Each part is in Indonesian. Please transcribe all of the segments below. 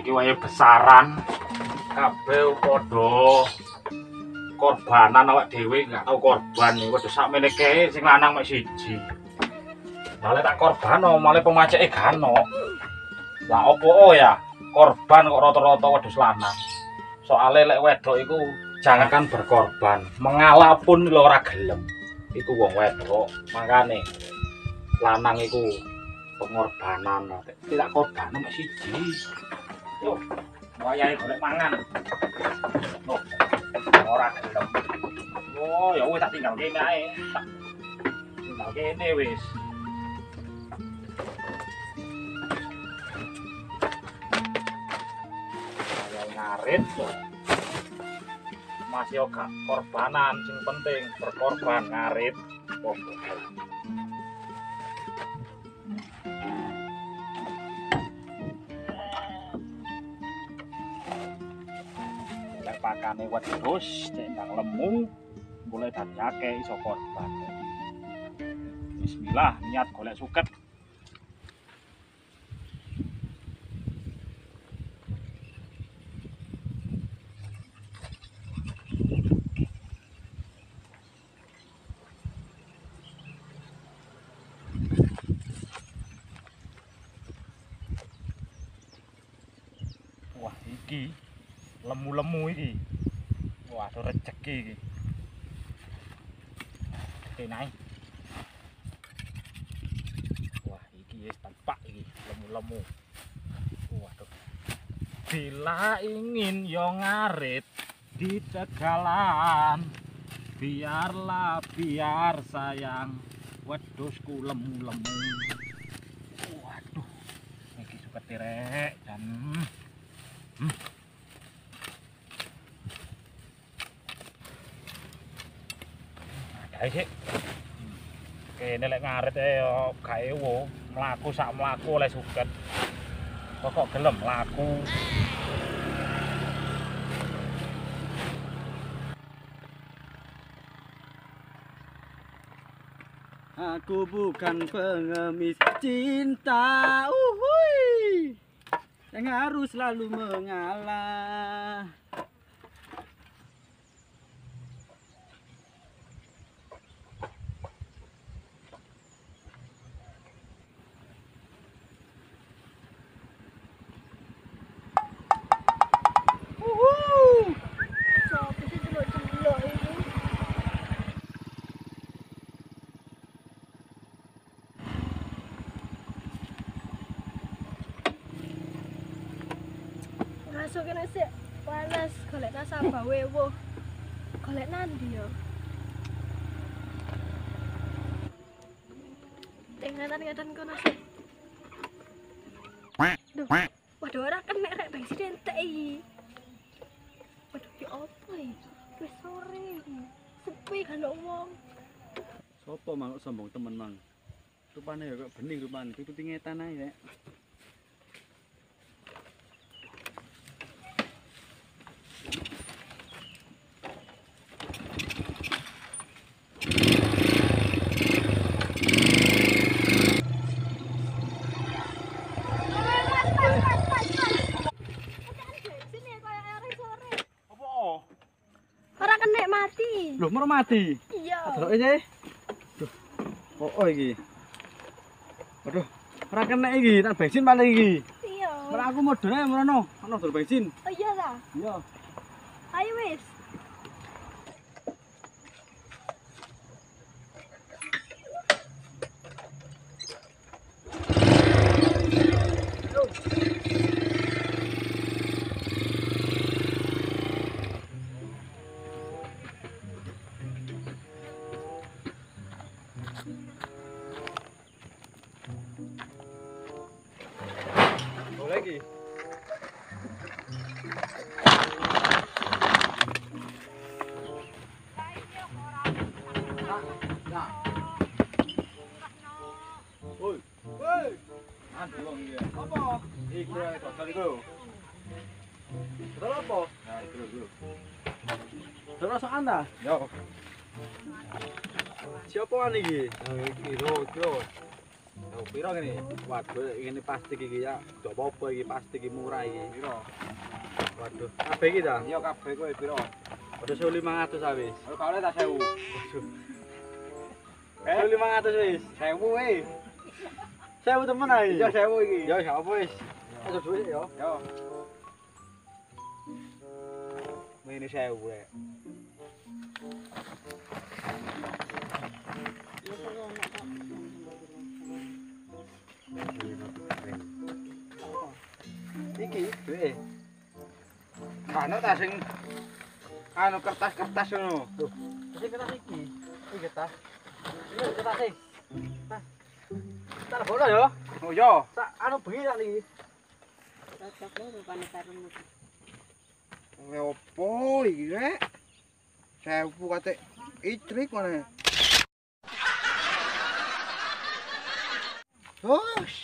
iki wae besaran kabeh padha korbanan awak dhewe gak tau korban iki wedhus sakmene kae sing lanang mek siji. Malah tak korbano malah pemaceke gano. Lah opo ya korban kok rata-rata wedhus lanang. Soale lek wedok iku jangankan berkorban, mengalah pun lho ora gelem. Iku wong wedok, makane lanang iku pengorbanan. Tidak korban mek siji. Yo, wayahe golek mangan. Loh, ora gelem. Oh, ya wis tak tinggal kene ae. Tinggal kene wis. Ngarit masih oga korbanan sing penting berkorban ngarit lek pakane wedhus cek ndang lemu mulai dadi akeh iso korban. Bismillah niat golek suket. Wah, iki lemu-lemu iki. Wah, ada rezeki iki. Tenai. Wah, iki wis tampak iki lemu-lemu. Waduh. Bila ingin yo ngarit di tegalan, biarlah biar sayang wedhusku lemu-lemu. Waduh. Iki suka terek dan ada sih. Kene lek ngarit yo gak ewo, mlaku sak mlaku oleh suket. Kok gelem laku. Aku bukan pengemis cinta, uhui, yang harus selalu mengalah. Masuk kene sik panas golek nasabah wewo. Golek nandi yo? Ingatan-ingatan kono sik. Duh, waduh ora kena rek bensin entek iki. Waduh ki opo iki? Wis sore iki. Sepi kan wong. Sopo mang kok sombong temen mang? Rupane ya kok bening rupane, tututi ngetan ae rek. Ora kena mati. Loh, mau mati? Iya. Adeloke ae. Duh. Oh iki. Waduh, ora kena iki, tak bensin paling iki. Iya. Ora aku modal ae merono, ono dol bensin. Oh iya ta? Iya. Ayo wis. Boleh iki. Woi. Woi. Aduh, iya. Apa? Iki total iku. Total apa? Nah, itu dulu. Total sak anda? Yo. Siapa kan iki? Iki ro. Oh, piro ngene? Waduh, ini plastik iki ya. Ndok apa iki plastik iki murah iki. Piro? Waduh, kabeh iki ta? Iya, kabeh kowe piro? Waduh, 1500 wis. Kalau kau tak 1000. Waduh. 1500 wis. 1000 wis. 1000 temen ae. Iya, 1000 iki. Ya, ya apa wis. Aja duit ya. Yo. Ini 1000 rek. Iki duwe. Mana ta sing anu kertas-kertas ngono. Lho, sing kertas iki. Iki kertas. Iki kertas sing. Nah. Tak bola yo. Oh yo. Tak anu bengi tak iki. Cocok lho rupane karemu. Opo iki rek? 1000 kate itrik mana? Hosh.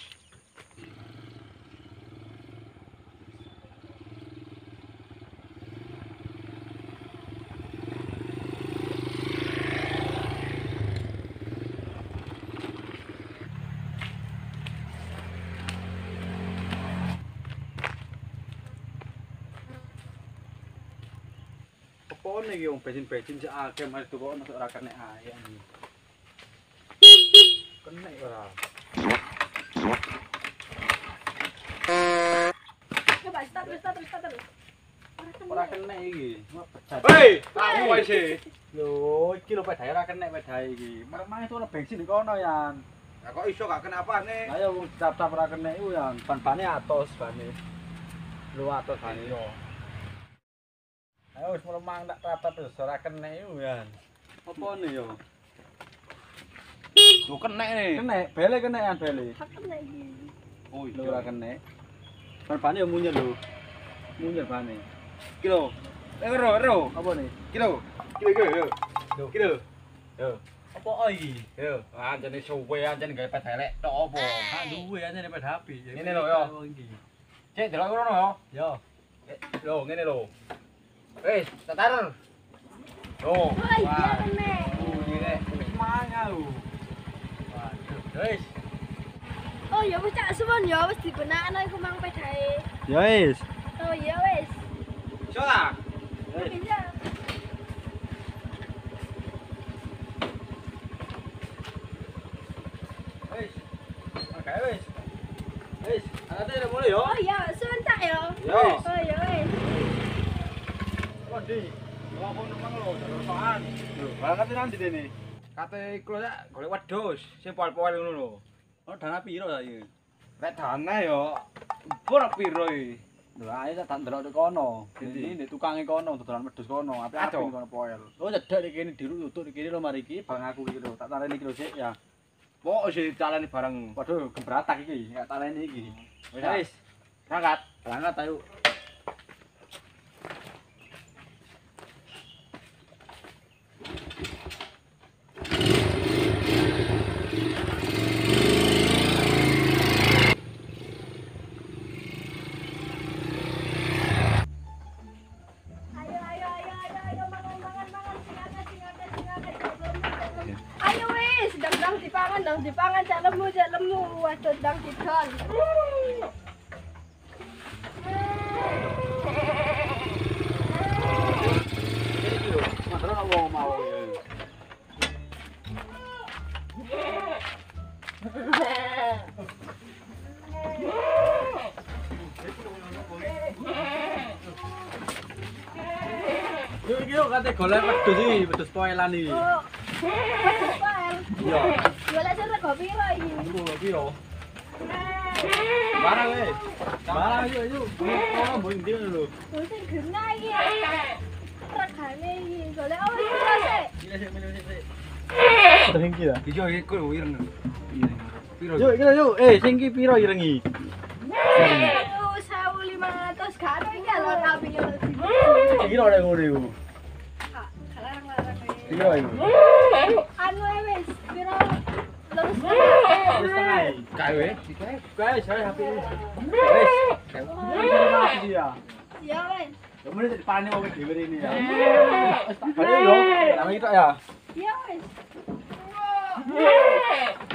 Apa nih yang bensin-bensin si akeh mari tukok masuk ora kena ae iki. Kena ora. Coba start. Ora kena iki. Hei, aku wae sih. Lho, iki lho pedae ora kena pedae iki. Marang itu ana bensin di kono yan. Lah kok iso gak kena apane? Ayo wong cap-cap ora kena iku yan. Ban-bane atos bane. Lu atos bane yo. Ayo wis melemang tak rapat terus ora kena iku yan. Apa nih yo? Lu kena nih. Kena, bele kenean bele. Kena iki. Oh iya ora kena. Ban-bane yo munyel lho. Munyel bane. Kilo. Ero. Apa nih? Kilo. Kilo. Yo. Apa iki? Yo. Anjene suwe anjene gawe pet elek tok apa? Ha duwe anjene pet HP. Ngene lho yo. Cek delok ngono yo. Yo. Lho ngene lho. Wis, tatar. Oh. Iya kena. Ngene. Wis mangga lho. Waduh. Wis. Oh ya wis cak suwun ya wis dibenakno iku mang pedae. Ya wis. Oh iya wis. Iso ta? Bisa. Wis. Oke wis. Wis, ate udah mulai yo. Oh iya, sebentar ya. Yo. Oh iya wis. Waduh. Wong kono mang lho, jalur sokan. Lho, banget nanti dene. Kate iku ya golek wedhus, sing pol-pol ngono lho. Oh, dana piro ta iki? Rek dana yo. Ora piro iki. Lho, ae tak ndelok nek kono. Ini tukange kono, dodolan wedhus kono. Ape kono poel. Oh, cedhek iki kene diruk tutuk iki lho mari iki bang aku iki lho. Tak tareni iki lho sik ya. Pok sih calani bareng. Waduh, gebratak iki, gak taleni iki. Wis. Berangkat. Berangkat ayo. Ayo mangan. Ayo wis, dang dipangan cak lemu. Waduh dang didol. Masalah nak wong mau. Yo kate golek wedhus iki, wedhus poelan iki. Oh. Wedhus poel. Iya. Golek sing rego piro iki? Iku piro? Barang wis. Barang yuk. Ono mbok ndi lho. Wis sing genah iki. Regane iki. Golek oh iki piro sik? Sik. Sing iki ya. Ijo iku ireng. Piro? Yuk, iki yuk. Sing iki piro irengi? 1500 karo iki lho tapi yo. Iki lho nek ngono iku. Larang-larang iki. Piro iku? Anu wis piro? Lurus. Wis tengah. Kae. Kae saya HP. Wis. Wis ya. Ya wis. Ya mene dipane wong dhewe rene ya. Wis tak balik yo. Nang iki tok ya. Ya wis.